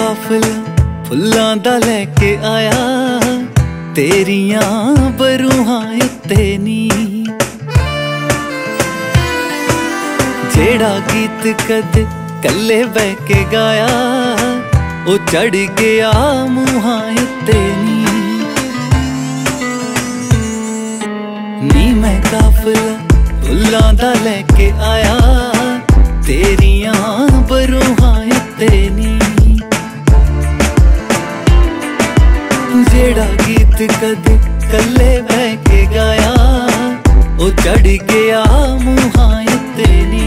काफला फुल्लां दा लैके आया तेरियां बरूहां उत्ते नी। जेड़ा गीत कद कल्ले बह के गाया ओ चढ़ गया मूहां उत्ते नी मैं काफला फुल्लां दा लैके आया तेरियां बरूहां उत्ते नी। जेड़ा गीत कद कल्ले बह के गाया ओ चढ़ गया मूहां उत्ते नी।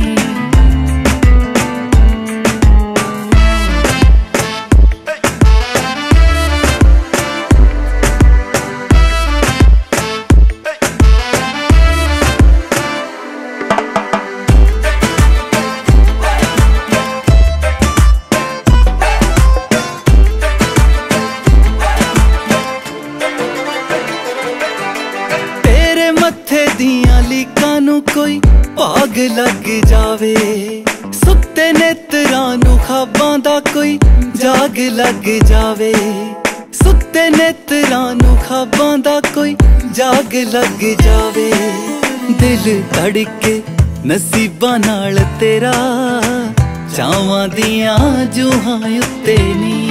कोई भाग लग जावे सुत्ते नेत्रां नू ख्वाबां दा कोई जाग लग जावे। सुत्ते नेत्रां नू ख्वाबां दा कोई जाग लग जावे। दिल धड़के नसीबां नाल तेरा चावां दियां जूहां उत्ते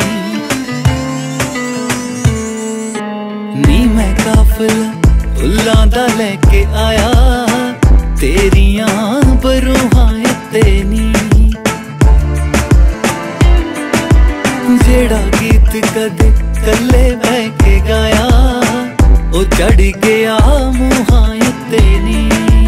नी मैं काफला फुल्लां दा लैके आया तेरियां बरूहां उत्ते नी। जेड़ा गीत कद कल्ले बह के गाया ओ चढ़ गया मूहां उत्ते नी।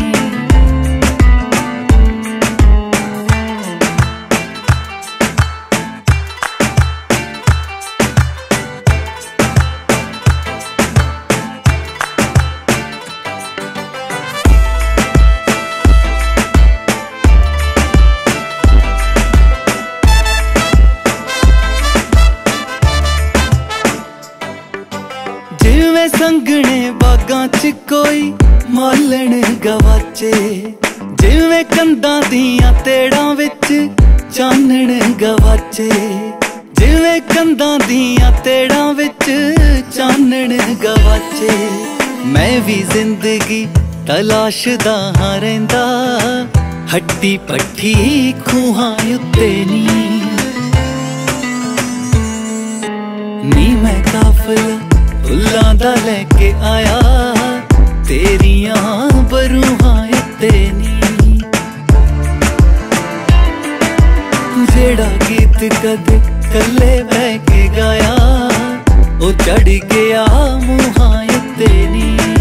संगने बागां च कोई मालण गवाचे जिवें कंधां दियां तेड़ां विच चानण गवाचे। जिवें कंधां दियां तेड़ां विच चानण गवाचे। मैं भी जिंदगी तलाशदा हां रहिंदा हट्टी पट्टी खूहां उत्ते नी मैं काफला फुल्लां दा लैके आया तेरियां बरूहां उत्ते नी। जेड़ा गीत कद कल्ले बह के गाया ओ चढ़ गया मूहां उत्ते नी।